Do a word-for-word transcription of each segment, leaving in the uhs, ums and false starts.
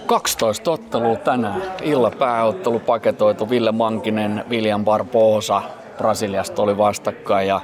kaksitoista ottelua tänään. Illan pääottelu paketoitu Ville Mankinen, William Barbosa Brasiliasta oli vastakkain ja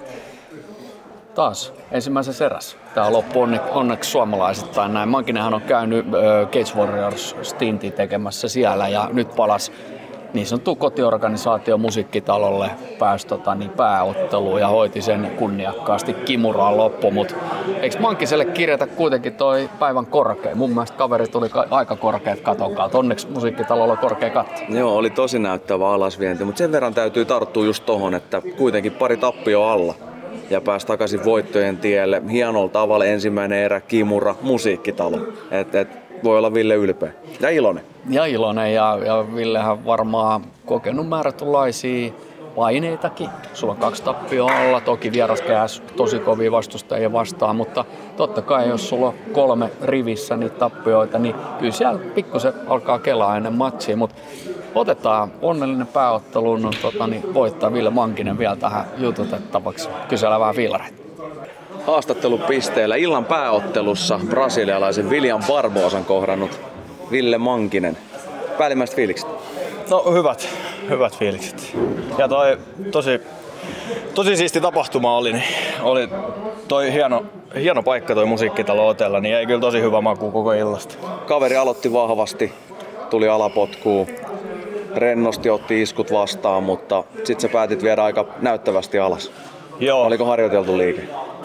taas ensimmäisessä erässä. Tämä loppu onneksi suomalaisittain näin. Mankinenhan on käynyt äh, Cage Warriors stintin tekemässä siellä ja nyt palasi niin sanottu kotiorganisaatio Musiikkitalolle, pääsi tota, niin pääotteluun ja hoiti sen kunniakkaasti Kimuraan loppu, mutta eikö Mankiselle kirjata kuitenkin toi päivän korkein? Mun mielestä kaveri tuli ka- aika korkeat katon kautta. Onneksi Musiikkitalolla on korkea katto. Joo, oli tosi näyttävä alasvienti, mutta sen verran täytyy tarttua just tohon, että kuitenkin pari tappio alla ja pääsi takaisin voittojen tielle. Hienolla tavalla ensimmäinen erä, Kimura, Musiikkitalo. Et, et, voi olla Ville ylpeä. Ja iloinen. Ja iloinen ja, ja Villehän varmaan kokenut määrätynlaisia paineitakin. Sulla on kaksi tappioa alla, toki vieraskääs tosi kovia vastustajia vastaan, mutta totta kai jos sulla on kolme rivissä niitä tappioita, niin kyllä siellä pikkusen alkaa kelaa ennen matsia, mutta otetaan onnellinen pääottelu, no, tota, niin voittaa Ville Mankinen vielä tähän jututettavaksi. Kysellä vähän fiilareita. Haastattelupisteellä illan pääottelussa brasilialaisen William Barbosan kohdannut Ville Mankinen. Päällimmäiset fiilikset? No hyvät, hyvät fiilikset. Ja toi tosi, tosi siisti tapahtuma oli, niin oli toi hieno, hieno paikka toi Musiikkitalo Otella, niin ei kyllä tosi hyvä maku koko illasta. Kaveri aloitti vahvasti, tuli alapotkuun, rennosti otti iskut vastaan, mutta sit sä päätit viedä aika näyttävästi alas. Joo. Oliko harjoiteltu liike?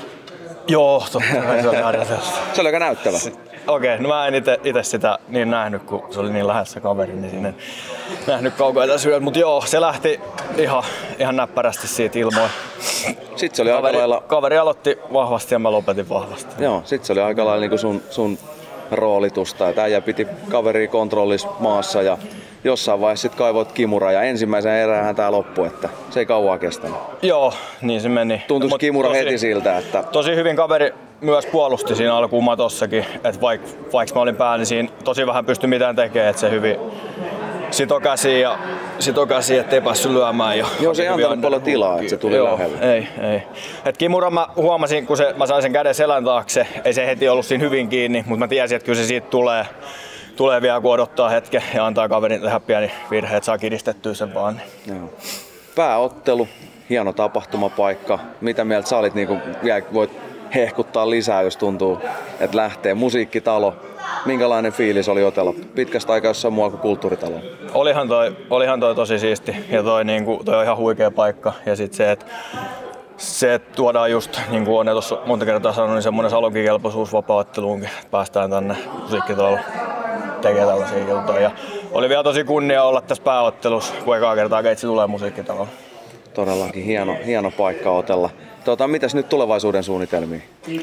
Joo, totta kai se oli harjoiteltu. Se oli aika näyttävä. Okei, okay, no mä en ite, ite sitä niin nähnyt, kun se oli niin lähessä kaveri, niin sinne nähnyt kaukaa etäisyydellä. Mut joo, se lähti ihan, ihan näppärästi siitä ilmoin. Sitten se oli kaveri, aika lailla... Kaveri aloitti vahvasti ja mä lopetin vahvasti. Joo, sit se oli aika lailla niin sun, sun roolitusta. Et äijä piti kaveria kontrollissa maassa ja jossain vaiheessa sit kaivoit Kimura ja ensimmäisen erään tää loppui, että se ei kauaa kestänyt. Joo, niin se meni. Tuntuisi Kimura tosi, heti siltä, että... Tosi hyvin kaveri myös puolusti siinä alkuun matossakin, että vaikka vaik mä olin päällä, niin siinä tosi vähän pystyi mitään tekemään, että se hyvin sito käsiin ja sito käsiin, ettei päässyt lyömään. Ja joo, se ei antanut paljon tilaa, että se tuli joo, lähelle. Ei, ei. Et Kimura mä huomasin, kun se, mä sain sen käden selän taakse, ei se heti ollut siinä hyvin kiinni, mutta mä tiesin, että kyllä se siitä tulee. Tulee vielä, kun odottaa hetken ja antaa kaverin tehdä pieni virhe, että saa kiristettyä sen vaan. Joo. Pääottelu, hieno tapahtumapaikka. Mitä mieltä sä olit, niin kun vielä voit hehkuttaa lisää, jos tuntuu, että lähtee? Musiikkitalo. Minkälainen fiilis oli Otella? Pitkästä aikaa jossain muualla kuin Kulttuuritalo. Olihan toi, olihan toi tosi siisti ja toi, niin kuin, toi on ihan huikea paikka. Ja sit se, että se, että tuodaan just, niin kuin olen tuossa monta kertaa sanonut, niin semmoinen Salonkin kelpoisuus vapaa-otteluunkin, että päästään tänne Musiikkitalolle tekee tällaisia iltoja. Ja oli vielä tosi kunnia olla tässä pääottelussa, kun ekaa kertaa Keitsi tulee Musiikkitaloon. Todellakin hieno, hieno paikka Otella. Tuota, mitäs nyt tulevaisuuden suunnitelmia?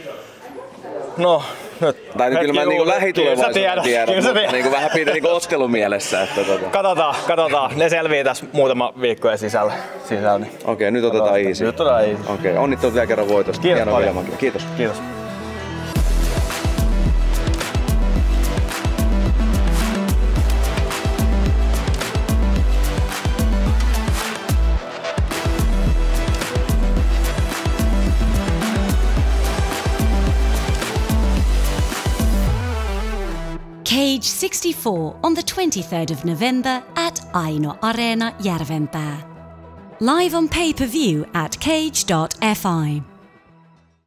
No, nyt tai kyllä mä niin lähitulevaisuuden tiedän, tiedän mutta niin vähän pidin niin ottelumielessä. Että tuota. Katsotaan, katsotaan. Ne selvii tässä muutama viikkojen sisällä. sisällä niin. Okei, okay, nyt otetaan easy. Nyt otetaan easy. Okei, okay, onnittelut vielä kerran voitosta. Kiitos Hieno paljon. Kiitos. Kiitos. Cage sixty-four on the twenty-third of November at Aino Areena Järvenpää. Live on pay-per-view at cage dot f i.